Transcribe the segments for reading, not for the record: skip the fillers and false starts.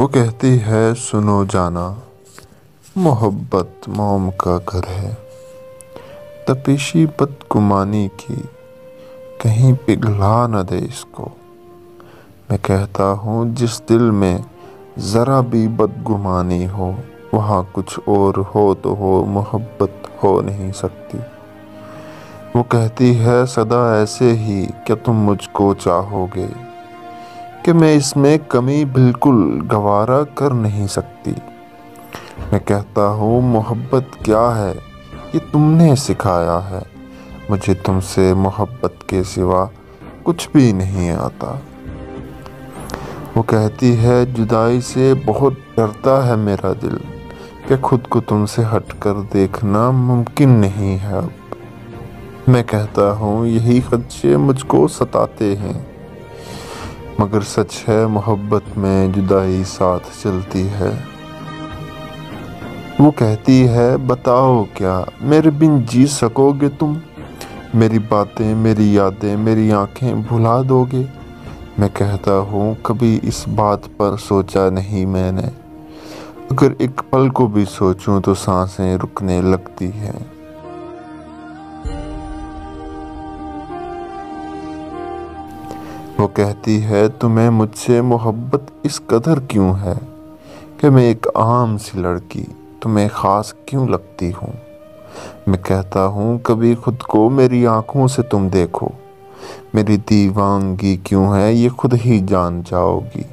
وہ کہتی ہے سنو جانا، محبت موم کا گھر ہے، تپشی بدگمانی کی کہیں پگھلا نہ دے اس کو۔ میں کہتا ہوں جس دل میں ذرا بھی بدگمانی ہو، وہاں کچھ اور ہو تو ہو، محبت ہو نہیں سکتی۔ وہ کہتی ہے سدا ایسے ہی کہ تم مجھ کو چاہو گے، کہ میں اس میں کمی بالکل گوارا کر نہیں سکتی۔ میں کہتا ہوں محبت کیا ہے یہ تم نے سکھایا ہے، مجھے تم سے محبت کے سوا کچھ بھی نہیں آتا۔ وہ کہتی ہے جدائی سے بہت ڈرتا ہے میرا دل، کہ خود کو تم سے ہٹ کر دیکھنا ممکن نہیں ہے اب۔ میں کہتا ہوں یہی خدشے مجھ کو ستاتے ہیں، مگر سچ ہے محبت میں جدائی ساتھ چلتی ہے۔ وہ کہتی ہے بتاؤ کیا میرے بن جی سکو گے تم، میری باتیں میری یادیں میری آنکھیں بھلا دو گے۔ میں کہتا ہوں کبھی اس بات پر سوچا نہیں میں نے، اگر ایک پل کو بھی سوچوں تو سانسیں رکنے لگتی ہیں۔ وہ کہتی ہے تمہیں مجھ سے محبت اس قدر کیوں ہے، کہ میں ایک عام سی لڑکی تمہیں خاص کیوں لگتی ہوں۔ میں کہتا ہوں کبھی خود کو میری آنکھوں سے تم دیکھو، میری دیوانگی کیوں ہے یہ خود ہی جان جاؤ گی۔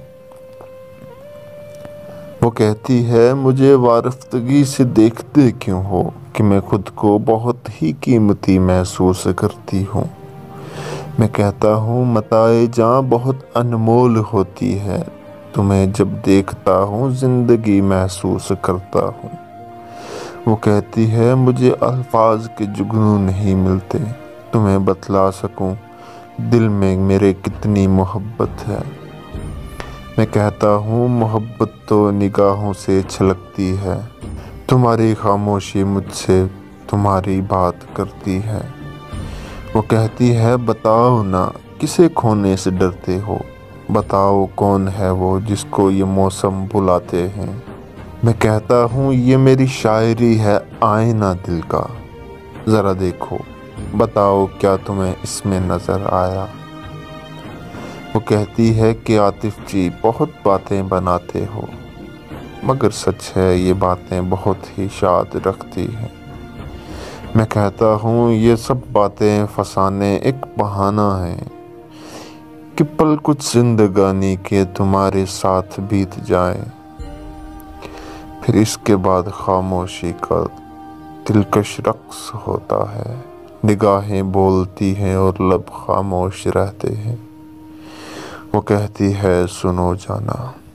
وہ کہتی ہے مجھے وارفتگی سے دیکھتے کیوں ہو، کہ میں خود کو بہت ہی قیمتی محسوس کرتی ہوں۔ میں کہتا ہوں متاع جاں بہت انمول ہوتی ہے، تمہیں جب دیکھتا ہوں زندگی محسوس کرتا ہوں۔ وہ کہتی ہے مجھے الفاظ کے جگنو نہیں ملتے، تمہیں بتلا سکوں دل میں میرے کتنی محبت ہے۔ میں کہتا ہوں محبت تو نگاہوں سے چھلکتی ہے، تمہاری خاموشی مجھ سے تمہاری بات کرتی ہے۔ وہ کہتی ہے بتاؤ نا کسے کھونے سے ڈرتے ہو، بتاؤ کون ہے وہ جس کو یہ موسم بلاتے ہیں۔ میں کہتا ہوں یہ میری شاعری ہے آئینہ دل کا، ذرا دیکھو بتاؤ کیا تمہیں اس میں نظر آیا۔ وہ کہتی ہے کہ عاطف جی بہت باتیں بناتے ہو، مگر سچ ہے یہ باتیں بہت ہی شاد رکھتی ہیں۔ میں کہتا ہوں یہ سب باتیں فسانے ایک بہانہ ہے، کہ پل کچھ زندگانی کے تمہارے ساتھ بیت جائیں، پھر اس کے بعد خاموشی کا دلکش رقص ہوتا ہے، نگاہیں بولتی ہیں اور لب خاموش رہتے ہیں۔ وہ کہتی ہے سنو جانا۔